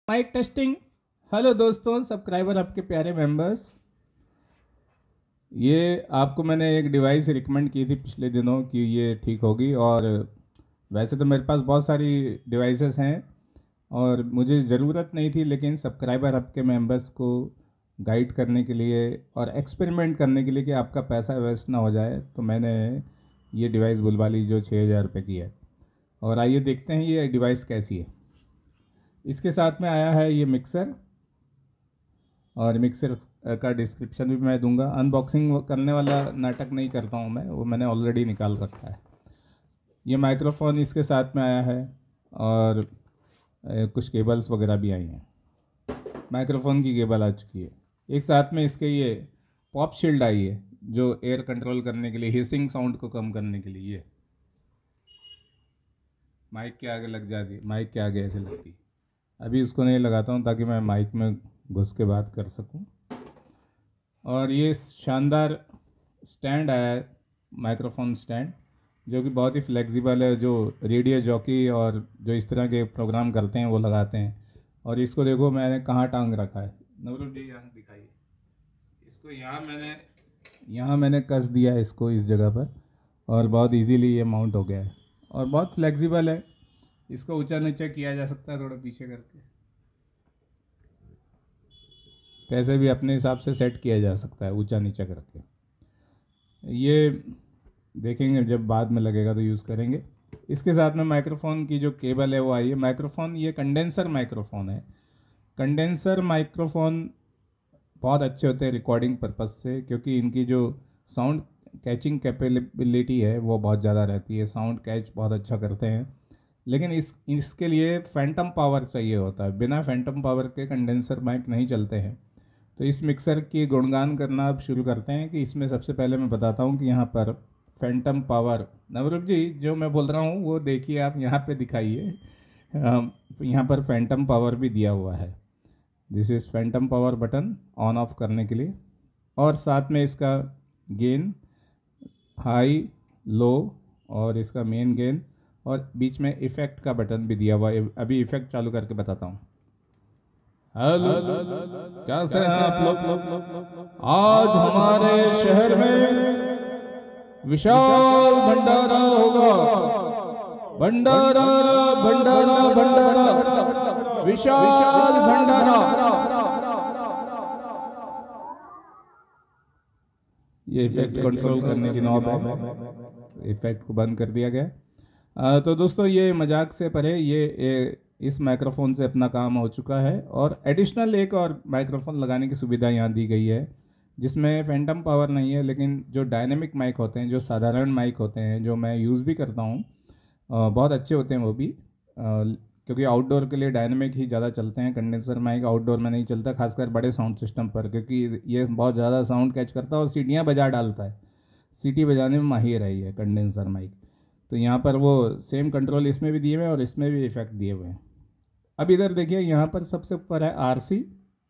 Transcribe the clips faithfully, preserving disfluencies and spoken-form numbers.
Mic testing. Hello दोस्तों, subscriber, आपके प्यारे मेंबर्स। ये आपको मैंने एक डिवाइस रिकमेंड की थी पिछले दिनों कि ये ठीक होगी। और वैसे तो मेरे पास बहुत सारी डिवाइसेस हैं और मुझे ज़रूरत नहीं थी, लेकिन सब्सक्राइबर आपके मेंबर्स को गाइड करने के लिए और एक्सपेरिमेंट करने के लिए कि आपका पैसा वेस्ट ना हो जाए, तो मैंने ये डिवाइस बुलवा ली जो छः हज़ार रुपये की है। और आइए देखते हैं ये डिवाइस कैसी है। इसके साथ में आया है ये मिक्सर, और मिक्सर का डिस्क्रिप्शन भी मैं दूंगा। अनबॉक्सिंग करने वाला नाटक नहीं करता हूँ मैं, वो मैंने ऑलरेडी निकाल रखा है। ये माइक्रोफोन इसके साथ में आया है और कुछ केबल्स वगैरह भी आई हैं। माइक्रोफोन की केबल आ चुकी है। एक साथ में इसके ये पॉप शील्ड आई है जो एयर कंट्रोल करने के लिए, हिसिंग साउंड को कम करने के लिए। ये माइक के आगे लग जाती है, माइक के आगे ऐसे लगती है। अभी उसको नहीं लगाता हूँ ताकि मैं माइक में घुस के बात कर सकूँ। और ये शानदार स्टैंड आया है, माइक्रोफोन स्टैंड, जो कि बहुत ही फ्लेक्सिबल है, जो रेडियो जॉकी और जो इस तरह के प्रोग्राम करते हैं वो लगाते हैं। और इसको देखो मैंने कहाँ टांग रखा है, नवरूप जी यहाँ दिखाइए। इसको यहाँ मैंने यहाँ मैंने कस दिया है इसको इस जगह पर, और बहुत इजीली ये माउंट हो गया है और बहुत फ्लेक्सिबल है। इसको ऊंचा नीचा किया जा सकता है, थोड़ा पीछे करके कैसे भी अपने हिसाब से सेट किया जा सकता है, ऊंचा नीचा करके। ये देखेंगे जब बाद में लगेगा तो यूज़ करेंगे। इसके साथ में माइक्रोफोन की जो केबल है वो आई है। माइक्रोफोन ये कंडेंसर माइक्रोफोन है। कंडेंसर माइक्रोफोन बहुत अच्छे होते हैं रिकॉर्डिंग पर्पज़ से, क्योंकि इनकी जो साउंड कैचिंग कैपेबिलिटी है वो बहुत ज़्यादा रहती है, साउंड कैच बहुत अच्छा करते हैं। लेकिन इस इसके लिए फैंटम पावर चाहिए होता है। बिना फैंटम पावर के कंडेंसर माइक नहीं चलते हैं। तो इस मिक्सर की गुणगान करना अब शुरू करते हैं कि इसमें सबसे पहले मैं बताता हूँ कि यहाँ पर फैंटम पावर, नवरूप जी जो मैं बोल रहा हूँ वो देखिए, आप यहाँ पे दिखाइए। यहाँ पर फैंटम पावर भी दिया हुआ है। This is phantom power button on off करने के लिए। और साथ में इसका गेन हाई लो और इसका मेन गेन, और बीच में इफ़ेक्ट का बटन भी दिया हुआ है। अभी इफ़ेक्ट चालू करके बताता हूँ। हेलो, कैसे हैं आप लोग? आज हमारे शहर में विशाल भंडारा होगा। भंडारा भंडारा भंडारा विशाल भंडारा। ये इफेक्ट कंट्रोल करने की नॉब है, इफेक्ट को बंद कर दिया गया। आ, तो दोस्तों ये मजाक से परे, ये, ये इस माइक्रोफोन से अपना काम हो चुका है। और एडिशनल एक और माइक्रोफोन लगाने की सुविधा यहाँ दी गई है, जिसमें फैंटम पावर नहीं है, लेकिन जो डायनेमिक माइक होते हैं, जो साधारण माइक होते हैं, जो मैं यूज़ भी करता हूँ, बहुत अच्छे होते हैं वो भी। आ, क्योंकि आउटडोर के लिए डायनेमिक ही ज़्यादा चलते हैं। कंडेंसर माइक आउटडोर में नहीं चलता, खासकर बड़े साउंड सिस्टम पर, क्योंकि ये बहुत ज़्यादा साउंड कैच करता है और सीटियाँ बजा डालता है। सीटी बजाने में माहिर है ये कंडेंसर माइक। तो यहाँ पर वो सेम कंट्रोल इसमें भी दिए हुए हैं और इसमें भी इफेक्ट दिए हुए हैं। अब इधर देखिए, यहाँ पर सबसे ऊपर है R C.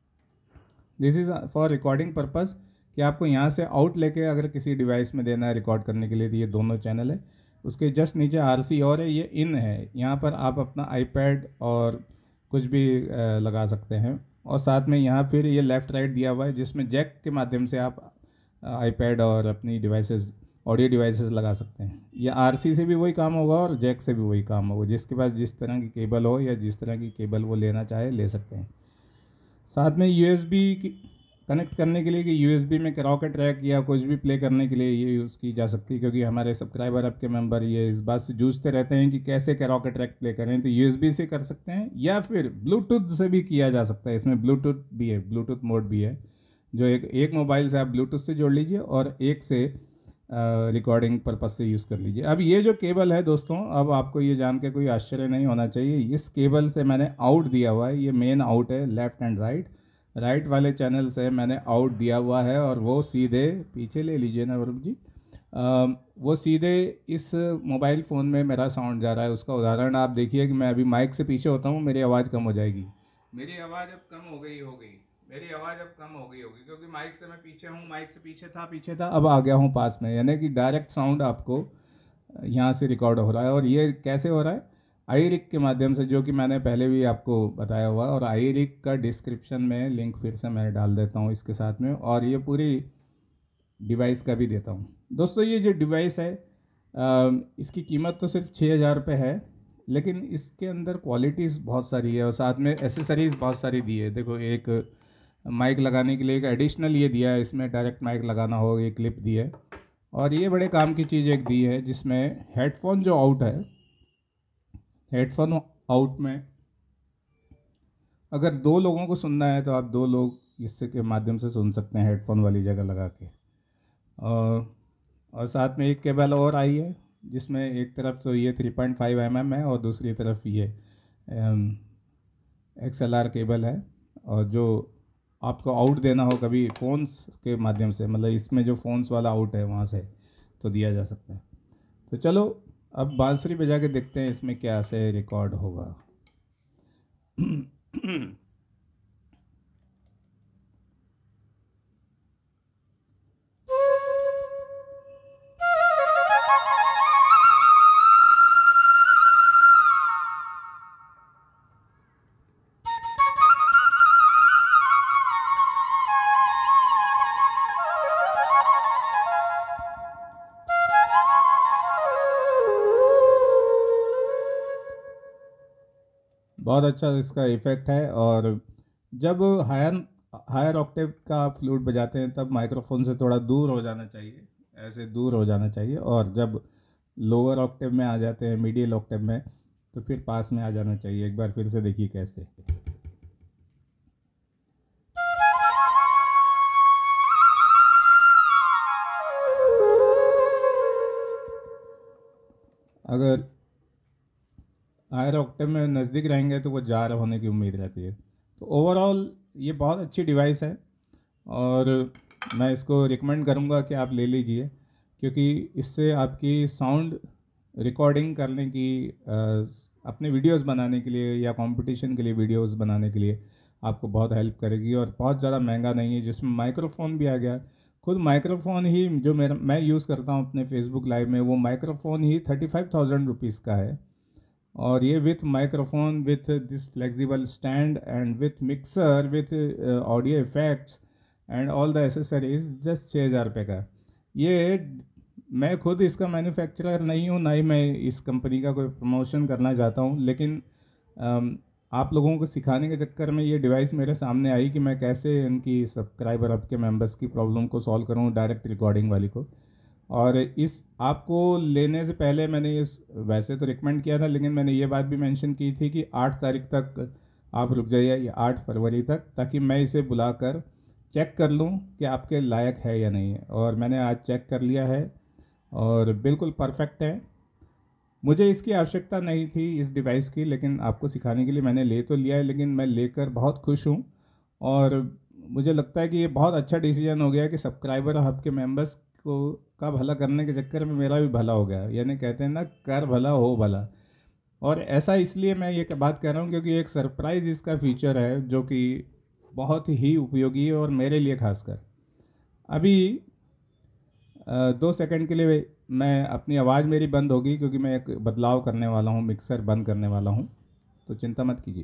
This is for recording purpose, कि आपको यहाँ से आउट लेके अगर किसी डिवाइस में देना है रिकॉर्ड करने के लिए, तो ये दोनों चैनल है। उसके जस्ट नीचे आर सी और है, ये इन है। यहाँ पर आप अपना आईपैड और कुछ भी लगा सकते हैं। और साथ में यहाँ फिर ये लेफ़्ट राइट दिया हुआ है, जिसमें जैक के माध्यम से आप आईपैड और अपनी डिवाइसेस, ऑडियो डिवाइसेस लगा सकते हैं। या आरसी से भी वही काम होगा और जैक से भी वही काम होगा। जिसके पास जिस तरह की केबल हो या जिस तरह की केबल वो लेना चाहे ले सकते हैं। साथ में यूएसबी कनेक्ट करने के लिए, कि यूएसबी में कैरोके ट्रैक या कुछ भी प्ले करने के लिए ये यूज़ की जा सकती है, क्योंकि हमारे सब्सक्राइबर आपके मेंबर ये इस बात से जूझते रहते हैं कि कैसे कैरोके ट्रैक प्ले करें। तो यूएसबी से कर सकते हैं या फिर ब्लूटूथ से भी किया जा सकता है। इसमें ब्लूटूथ भी है, ब्लूटूथ मोड भी है, जो एक एक मोबाइल से आप ब्लूटूथ से जोड़ लीजिए और एक से रिकॉर्डिंग पर्पज़ से यूज़ कर लीजिए। अब ये जो केबल है दोस्तों, अब आपको ये जान के कोई आश्चर्य नहीं होना चाहिए। इस केबल से मैंने आउट दिया हुआ है, ये मेन आउट है, लेफ़्ट एंड राइट। राइट वाले चैनल से मैंने आउट दिया हुआ है और वो सीधे पीछे ले लीजिए ना वरुण जी, आ, वो सीधे इस मोबाइल फ़ोन में मेरा साउंड जा रहा है। उसका उदाहरण आप देखिए कि मैं अभी माइक से पीछे होता हूँ, मेरी आवाज़ कम हो जाएगी। मेरी आवाज़ अब कम हो गई हो गई मेरी आवाज़ अब कम हो गई होगी, क्योंकि माइक से मैं पीछे हूँ, माइक से पीछे था पीछे था अब आ गया हूँ पास में। यानी कि डायरेक्ट साउंड आपको यहाँ से रिकॉर्ड हो रहा है। और ये कैसे हो रहा है? आईरिक के माध्यम से, जो कि मैंने पहले भी आपको बताया हुआ, और आईरिक का डिस्क्रिप्शन में लिंक फिर से मैं डाल देता हूँ इसके साथ में, और ये पूरी डिवाइस का भी देता हूँ। दोस्तों ये जो डिवाइस है अ, इसकी कीमत तो सिर्फ छः हज़ार रुपये है, लेकिन इसके अंदर क्वालिटीज़ बहुत सारी है और साथ में एसेसरीज़ बहुत सारी दी है। देखो, एक माइक लगाने के लिए एक एडिशनल ये दिया है, इसमें डायरेक्ट माइक लगाना हो, ये क्लिप दी है। और ये बड़े काम की चीज़ एक दी है, जिसमें हेडफोन जो आउट है, हेडफोन आउट में अगर दो लोगों को सुनना है तो आप दो लोग इससे के माध्यम से सुन सकते हैं, हेडफोन वाली जगह लगा के। और और साथ में एक केबल और आई है, जिसमें एक तरफ तो ये three point five M M है और दूसरी तरफ ये एक्स एल आर केबल है। और जो आपको आउट देना हो कभी फ़ोन्स के माध्यम से, मतलब इसमें जो फ़ोन्स वाला आउट है वहाँ से तो दिया जा सकता है। तो चलो अब बांसुरी बजा के देखते हैं इसमें क्या से रिकॉर्ड होगा। बहुत अच्छा इसका इफ़ेक्ट है। और जब हायर हायर ऑक्टेव का आप फ्लूट बजाते हैं तब माइक्रोफोन से थोड़ा दूर हो जाना चाहिए, ऐसे दूर हो जाना चाहिए। और जब लोअर ऑक्टेव में आ जाते हैं, मिडिल ऑक्टेव में, तो फिर पास में आ जाना चाहिए। एक बार फिर से देखिए कैसे। अगर हायर ऑक्टेव में नज़दीक रहेंगे तो वो जार होने की उम्मीद रहती है। तो ओवरऑल ये बहुत अच्छी डिवाइस है और मैं इसको रिकमेंड करूँगा कि आप ले लीजिए, क्योंकि इससे आपकी साउंड रिकॉर्डिंग करने की, अपने वीडियोस बनाने के लिए या कंपटीशन के लिए वीडियोस बनाने के लिए आपको बहुत हेल्प करेगी। और बहुत ज़्यादा महंगा नहीं है, जिसमें माइक्रोफोन भी आ गया। खुद माइक्रोफोन ही जो मेरा मैं यूज़ करता हूँ अपने फेसबुक लाइव में, वो माइक्रोफोन ही थर्टी फाइव थाउजेंड रुपीज़ का है। और ये with microphone, with this flexible stand and with mixer, with audio effects and all the accessories, just छः हज़ार रुपये का। ये मैं खुद इसका मैन्युफैक्चरर नहीं हूँ, ना ही मैं इस कंपनी का कोई प्रमोशन करना चाहता हूँ, लेकिन um, आप लोगों को सिखाने के चक्कर में ये डिवाइस मेरे सामने आई कि मैं कैसे इनकी सब्सक्राइबर, आपके मेंबर्स की प्रॉब्लम को सॉल्व करूँ, डायरेक्ट रिकॉर्डिंग वाली को। और इस आपको लेने से पहले मैंने ये वैसे तो रिकमेंड किया था, लेकिन मैंने ये बात भी मेंशन की थी कि आठ तारीख तक आप रुक जाइए, या आठ फरवरी तक, ताकि मैं इसे बुलाकर चेक कर लूँ कि आपके लायक है या नहीं है। और मैंने आज चेक कर लिया है और बिल्कुल परफेक्ट है। मुझे इसकी आवश्यकता नहीं थी इस डिवाइस की, लेकिन आपको सिखाने के लिए मैंने ले तो लिया है, लेकिन मैं लेकर बहुत खुश हूँ। और मुझे लगता है कि ये बहुत अच्छा डिसीजन हो गया कि सब्सक्राइबर, आपके मेंबर्स को का भला करने के चक्कर में मेरा भी भला हो गया। यानी कहते हैं ना, कर भला हो भला। और ऐसा इसलिए मैं ये बात कह रहा हूँ क्योंकि एक सरप्राइज़ इसका फीचर है जो कि बहुत ही उपयोगी है, और मेरे लिए खासकर। अभी अ, दो सेकंड के लिए मैं अपनी आवाज़ मेरी बंद होगी, क्योंकि मैं एक बदलाव करने वाला हूँ, मिक्सर बंद करने वाला हूँ, तो चिंता मत कीजिए।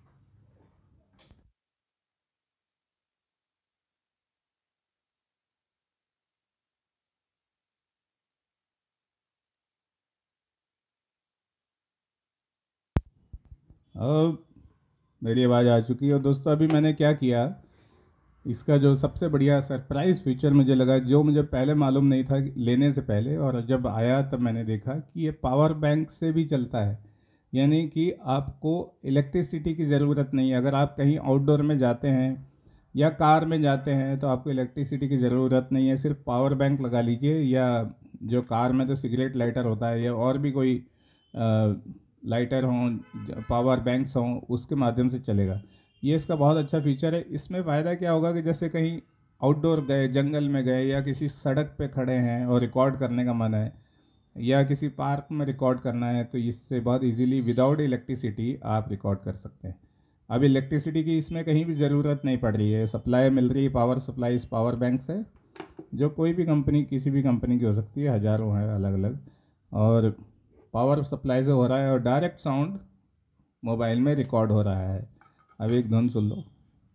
अब मेरी आवाज़ आ चुकी है। और दोस्तों अभी मैंने क्या किया, इसका जो सबसे बढ़िया सरप्राइज़ फीचर मुझे लगा, जो मुझे पहले मालूम नहीं था लेने से पहले, और जब आया तब मैंने देखा कि ये पावर बैंक से भी चलता है। यानी कि आपको इलेक्ट्रिसिटी की ज़रूरत नहीं है। अगर आप कहीं आउटडोर में जाते हैं या कार में जाते हैं तो आपको इलेक्ट्रिसिटी की ज़रूरत नहीं है, सिर्फ पावर बैंक लगा लीजिए, या जो कार में तो सिगरेट लाइटर होता है, या और भी कोई लाइटर हों, पावर बैंक्स हों, उसके माध्यम से चलेगा। ये इसका बहुत अच्छा फीचर है। इसमें फ़ायदा क्या होगा कि जैसे कहीं आउटडोर गए, जंगल में गए, या किसी सड़क पे खड़े हैं और रिकॉर्ड करने का मन है, या किसी पार्क में रिकॉर्ड करना है, तो इससे बहुत इजीली विदाउट इलेक्ट्रिसिटी आप रिकॉर्ड कर सकते हैं। अब इलेक्ट्रिसिटी की इसमें कहीं भी ज़रूरत नहीं पड़ रही है, सप्लाई मिल रही है, पावर सप्लाई इस पावर बैंक से, जो कोई भी कंपनी, किसी भी कंपनी की हो सकती है, हज़ारों हैं अलग अलग। और पावर सप्लाई से हो रहा है और डायरेक्ट साउंड मोबाइल में रिकॉर्ड हो रहा है। अब एक धुन सुन लो।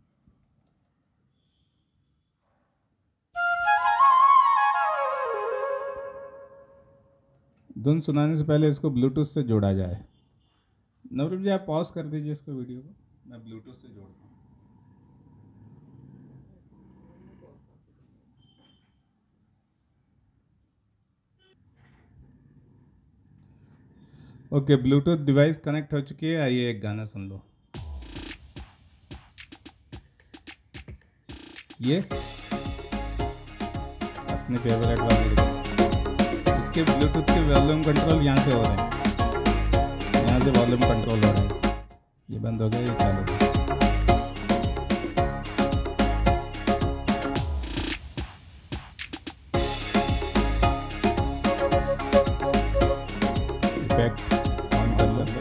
धुन सुनाने से पहले इसको ब्लूटूथ से जोड़ा जाए। नवरूप जी आप पॉज कर दीजिए इसको, वीडियो को, मैं ब्लूटूथ से जोड़ दूँ। ओके, ब्लूटूथ डिवाइस कनेक्ट हो चुकी है। आइए एक गाना सुन लो। ये अपने फेवरेट वाले, इसके ब्लूटूथ के वॉल्यूम कंट्रोल यहाँ से हो रहे हैं, यहाँ से वॉल्यूम कंट्रोल हो रहा है। ये बंद हो गया, ये चालू हो गया। इफेक्ट ऑन कर लो।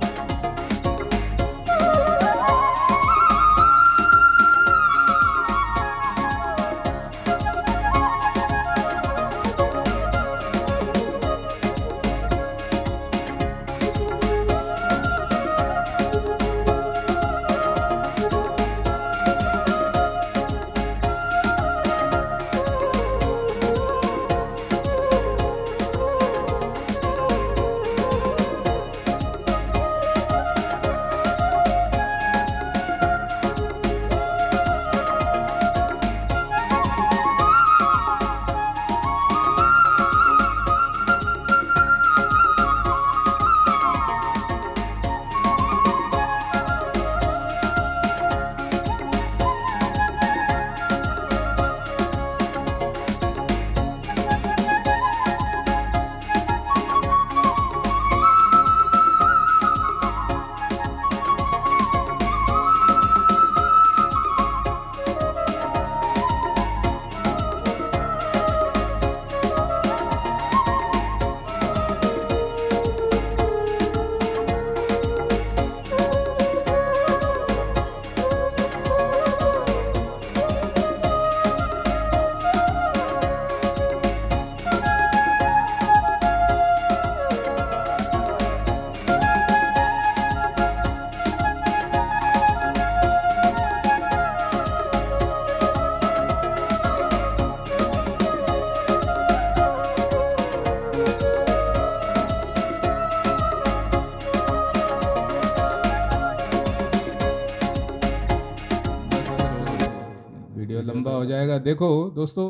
लंबा हो जाएगा। देखो दोस्तों,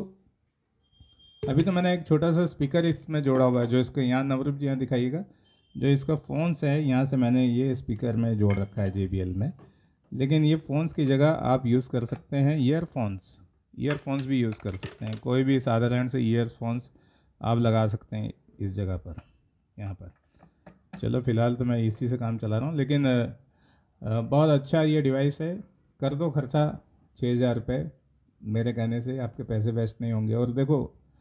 अभी तो मैंने एक छोटा सा स्पीकर इसमें जोड़ा हुआ है, जो इसको यहाँ नवरूप जी यहाँ दिखाइएगा, जो इसका फ़ोन्स है यहाँ से मैंने ये स्पीकर में जोड़ रखा है जे बी एल में। लेकिन ये फ़ोन्स की जगह आप यूज़ कर सकते हैं ईयरफोन्स, ईयरफोन्स भी यूज़ कर सकते हैं। कोई भी साधारण से ईयरफोन्स आप लगा सकते हैं इस जगह पर, यहाँ पर। चलो फ़िलहाल तो मैं इसी से काम चला रहा हूँ, लेकिन बहुत अच्छा ये डिवाइस है। कर दो खर्चा छः हज़ार रुपये, मेरे कहने से आपके पैसे वेस्ट नहीं होंगे। और देखो,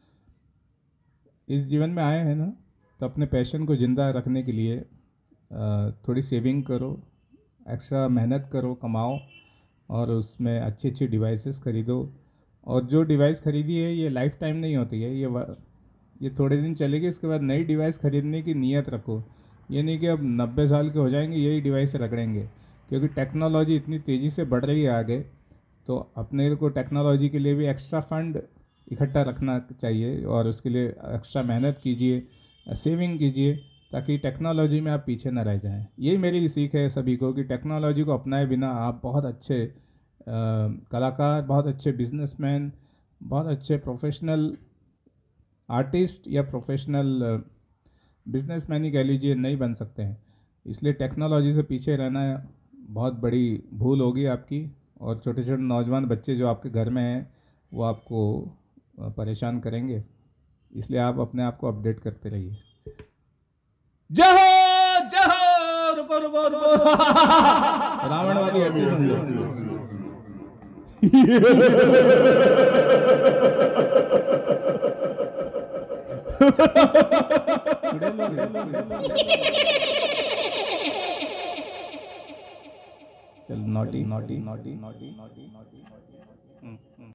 इस जीवन में आए हैं ना, तो अपने पैशन को ज़िंदा रखने के लिए थोड़ी सेविंग करो, एक्स्ट्रा मेहनत करो, कमाओ, और उसमें अच्छी अच्छी डिवाइसेस खरीदो। और जो डिवाइस खरीदी है ये लाइफ टाइम नहीं होती है, ये ये थोड़े दिन चलेगी, इसके बाद नई डिवाइस खरीदने की नीयत रखो। ये नहीं कि अब नब्बे साल के हो जाएंगे यही डिवाइस रगड़ेंगे, क्योंकि टेक्नोलॉजी इतनी तेज़ी से बढ़ रही है आगे। तो अपने को टेक्नोलॉजी के लिए भी एक्स्ट्रा फंड इकट्ठा रखना चाहिए, और उसके लिए एक्स्ट्रा मेहनत कीजिए, सेविंग कीजिए, ताकि टेक्नोलॉजी में आप पीछे ना रह जाएं। यही मेरी सीख है सभी को कि टेक्नोलॉजी को अपनाए बिना आप बहुत अच्छे आ, कलाकार, बहुत अच्छे बिजनेसमैन, बहुत अच्छे प्रोफेशनल आर्टिस्ट या प्रोफेशनल बिजनेसमैन ही कह लीजिए नहीं बन सकते हैं। इसलिए टेक्नोलॉजी से पीछे रहना बहुत बड़ी भूल होगी आपकी। और छोटे छोटे नौजवान बच्चे जो आपके घर में हैं वो आपको परेशान करेंगे, इसलिए आप अपने आप को अपडेट करते रहिए। जय हो जय हो, रुको रुको रुको रावण वाली ऐसी सुन लो। चल naughty naughty naughty naughty naughty naughty